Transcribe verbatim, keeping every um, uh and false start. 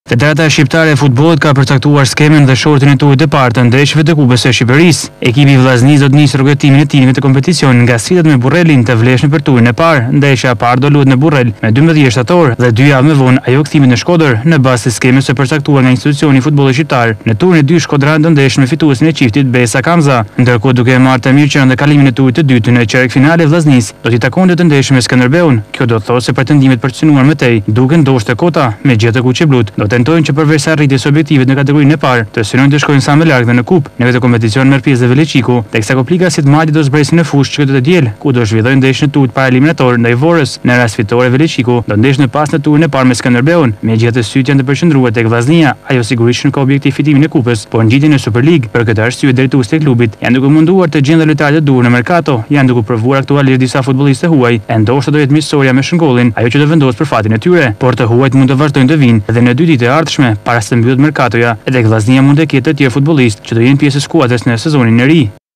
Federata Shqiptare e Futbollit ka përcaktuar skemen dhe shortin e turit të parë të ndeshjeve të Kupës së Shqipërisë. Ekipi vllaznis do të nisë rrugëtimin e timit të kompeticion nga sfidët me Burrelin të vlefshme për turin e parë. Ndeshja e parë do luhet në Burrel me dymbëdhjetë shtator dhe dy javë më vonë ajo kthimit në Shkodër në bazë të skemës së përcaktuar nga institucioni i futbollit shqiptar. Në turin e dy Shkodran do ndeshin me fituesin e çiftit Besa Kamza, ndërkohë duke e marrë të mirëqenë dhe kalimin e turit të dytë në çerek finale vllaznis do t'i takon të ndeshë me Skënderbeun. Kjo do të thotë se pretendimet për të synuar më tej duken ndoshta kota me gjetë kuqeblut. Do tentojnë që përveç arritjes së objektivit në kategorinë e parë, të synojnë të shkojnë sa më larg dhe në kupë. Në këtë kompeticion merr pjesë Veleçiku, teksa komplikasit Mali do zbresin në fushë çdo të diel, ku do zhvillojnë ndeshjen e turit para eliminator ndaj Vorës. Në rast fitore Veleçiku do ndeshë në pas në turin e parë me Skënderbeun. Megjithatë sytë janë të përqendruar tek Vllaznia, ajo sigurisht në ka objektiv fitimin e kupës, por ngjitjen në Super League. Për këtë arsye drejtuesit e klubit janë duke munduar të gjendë lojtarë të duhur në merkato, janë duke provuar aktualisht disa futbollistë huaj, e ndoshta do jetë miqësoria me Shëngollin, ajo që do vendos për fatin e tyre, por të huajt mund të vazhdojnë të vinë edhe në dy ditë e ardhshme para se të mbyllet merkatoja, edhe Vllaznia mund të ketë të tjerë futbollistë që do jenë pjesë e skuadrës në sezonin e ri.